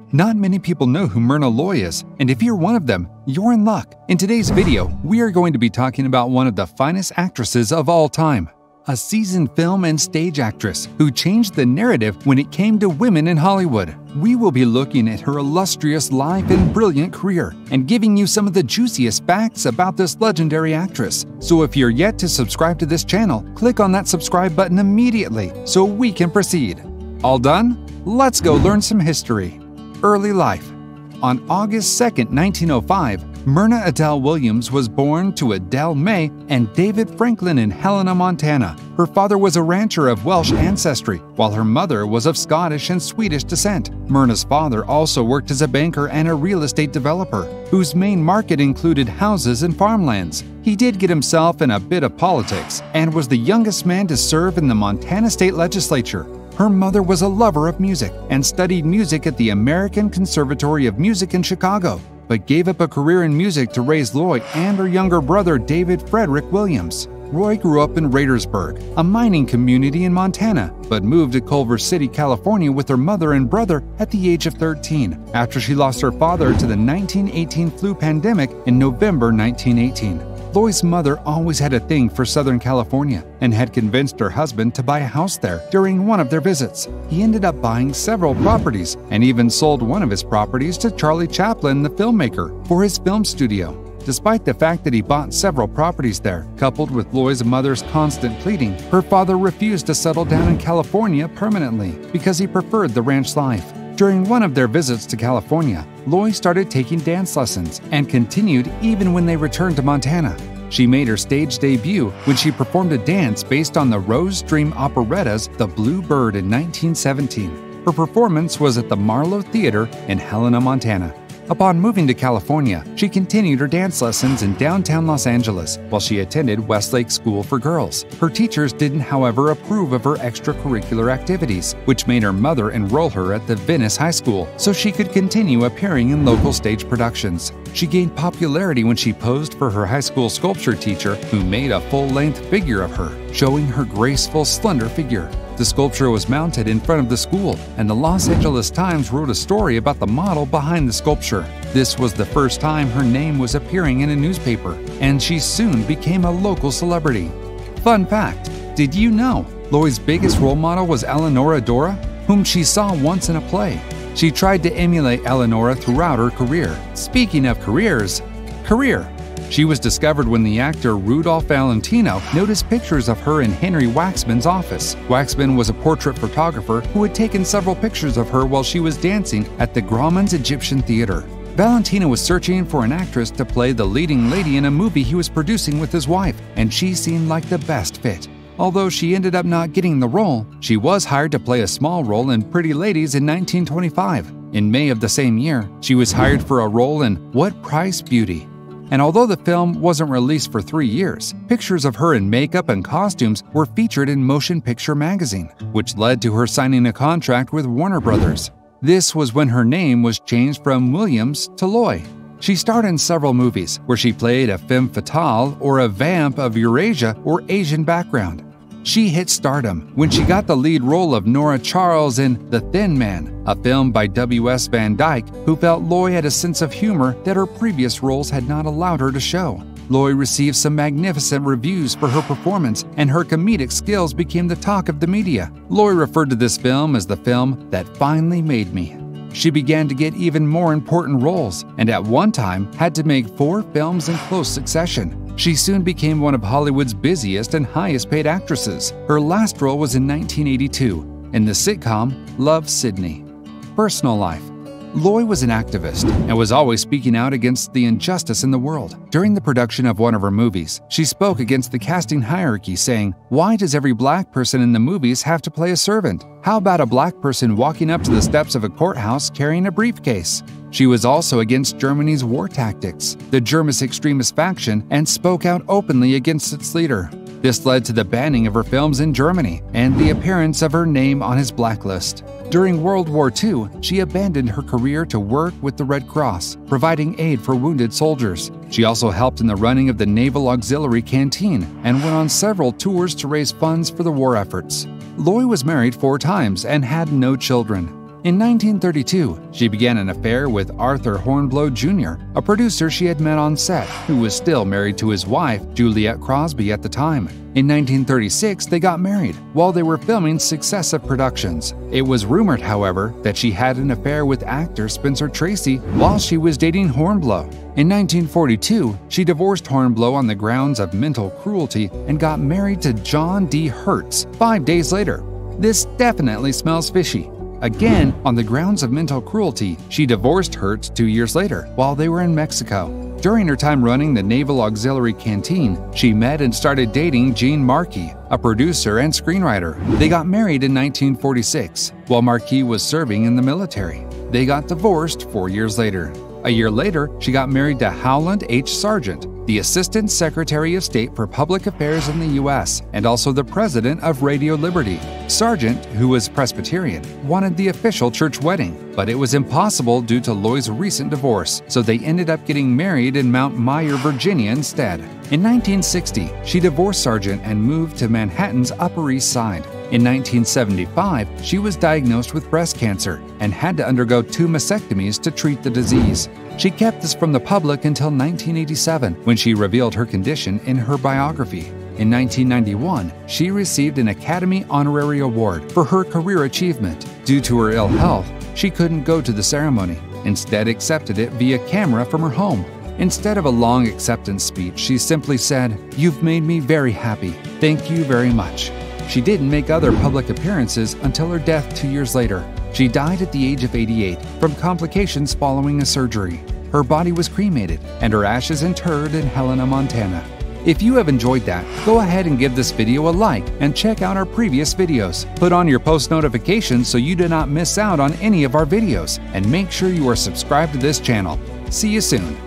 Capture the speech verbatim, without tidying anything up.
Not many people know who Myrna Loy is, and if you're one of them, you're in luck. In today's video, we are going to be talking about one of the finest actresses of all time, a seasoned film and stage actress who changed the narrative when it came to women in Hollywood. We will be looking at her illustrious life and brilliant career and giving you some of the juiciest facts about this legendary actress. So if you're yet to subscribe to this channel, click on that subscribe button immediately so we can proceed. All done? Let's go learn some history. Early life. On August second, nineteen oh five, Myrna Adele Williams was born to Adele May and David Franklin in Helena, Montana. Her father was a rancher of Welsh ancestry, while her mother was of Scottish and Swedish descent. Myrna's father also worked as a banker and a real estate developer, whose main market included houses and farmlands. He did get himself in a bit of politics and was the youngest man to serve in the Montana State Legislature. Her mother was a lover of music and studied music at the American Conservatory of Music in Chicago, but gave up a career in music to raise Loy and her younger brother David Frederick Williams. Roy grew up in Radersburg, a mining community in Montana, but moved to Culver City, California with her mother and brother at the age of thirteen, after she lost her father to the nineteen eighteen flu pandemic in November nineteen eighteen. Loy's mother always had a thing for Southern California and had convinced her husband to buy a house there during one of their visits. He ended up buying several properties and even sold one of his properties to Charlie Chaplin, the filmmaker, for his film studio. Despite the fact that he bought several properties there, coupled with Loy's mother's constant pleading, her father refused to settle down in California permanently because he preferred the ranch life. During one of their visits to California, Loy started taking dance lessons and continued even when they returned to Montana. She made her stage debut when she performed a dance based on the Rose Dream operetta's The Blue Bird in nineteen seventeen. Her performance was at the Marlowe Theater in Helena, Montana. Upon moving to California, she continued her dance lessons in downtown Los Angeles while she attended Westlake School for Girls. Her teachers didn't, however, approve of her extracurricular activities, which made her mother enroll her at the Venice High School so she could continue appearing in local stage productions. She gained popularity when she posed for her high school sculpture teacher, who made a full-length figure of her, showing her graceful, slender figure. The sculpture was mounted in front of the school, and the Los Angeles Times wrote a story about the model behind the sculpture. This was the first time her name was appearing in a newspaper, and she soon became a local celebrity. Fun fact: did you know Loy's biggest role model was Eleonora Dora, whom she saw once in a play? She tried to emulate Eleonora throughout her career. Speaking of careers, career. She was discovered when the actor Rudolph Valentino noticed pictures of her in Henry Waxman's office. Waxman was a portrait photographer who had taken several pictures of her while she was dancing at the Grauman's Egyptian Theater. Valentino was searching for an actress to play the leading lady in a movie he was producing with his wife, and she seemed like the best fit. Although she ended up not getting the role, she was hired to play a small role in Pretty Ladies in nineteen twenty-five. In May of the same year, she was hired for a role in What Price Beauty? And although the film wasn't released for three years, pictures of her in makeup and costumes were featured in Motion Picture Magazine, which led to her signing a contract with Warner Brothers. This was when her name was changed from Williams to Loy. She starred in several movies where she played a femme fatale or a vamp of Eurasia or Asian background. She hit stardom when she got the lead role of Nora Charles in The Thin Man, a film by W S Van Dyke, who felt Loy had a sense of humor that her previous roles had not allowed her to show. Loy received some magnificent reviews for her performance, and her comedic skills became the talk of the media. Loy referred to this film as the film that finally made me. She began to get even more important roles, and at one time had to make four films in close succession. She soon became one of Hollywood's busiest and highest-paid actresses. Her last role was in nineteen eighty-two in the sitcom Love, Sidney. Personal life. Loy was an activist and was always speaking out against the injustice in the world. During the production of one of her movies, she spoke against the casting hierarchy, saying, "Why does every black person in the movies have to play a servant? How about a black person walking up to the steps of a courthouse carrying a briefcase?" She was also against Germany's war tactics, the German extremist faction, and spoke out openly against its leader. This led to the banning of her films in Germany and the appearance of her name on his blacklist. During World War Two, she abandoned her career to work with the Red Cross, providing aid for wounded soldiers. She also helped in the running of the Naval Auxiliary Canteen and went on several tours to raise funds for the war efforts. Loy was married four times and had no children. In nineteen thirty-two, she began an affair with Arthur Hornblow Junior, a producer she had met on set, who was still married to his wife, Juliette Crosby, at the time. In nineteen thirty-six, they got married while they were filming successive productions. It was rumored, however, that she had an affair with actor Spencer Tracy while she was dating Hornblow. In nineteen forty-two, she divorced Hornblow on the grounds of mental cruelty and got married to John D. Hertz five days later. This definitely smells fishy. Again, on the grounds of mental cruelty, she divorced Hertz two years later while they were in Mexico. During her time running the Naval Auxiliary Canteen, she met and started dating Gene Markey, a producer and screenwriter. They got married in nineteen forty-six, while Markey was serving in the military. They got divorced four years later. A year later, she got married to Howland H. Sargent, the Assistant Secretary of State for Public Affairs in the U S and also the president of Radio Liberty. Sargent, who was Presbyterian, wanted the official church wedding, but it was impossible due to Loy's recent divorce, so they ended up getting married in Mount Myer, Virginia instead. In nineteen sixty, she divorced Sargent and moved to Manhattan's Upper East Side. In nineteen seventy-five, she was diagnosed with breast cancer and had to undergo two mastectomies to treat the disease. She kept this from the public until nineteen eighty-seven, when she revealed her condition in her biography. In nineteen ninety-one, she received an Academy Honorary Award for her career achievement. Due to her ill health, she couldn't go to the ceremony, instead accepted it via camera from her home. Instead of a long acceptance speech, she simply said, "You've made me very happy. Thank you very much." She didn't make other public appearances until her death two years later. She died at the age of eighty-eight from complications following a surgery. Her body was cremated and her ashes interred in Helena, Montana. If you have enjoyed that, go ahead and give this video a like and check out our previous videos. Put on your post notifications so you do not miss out on any of our videos, and make sure you are subscribed to this channel. See you soon.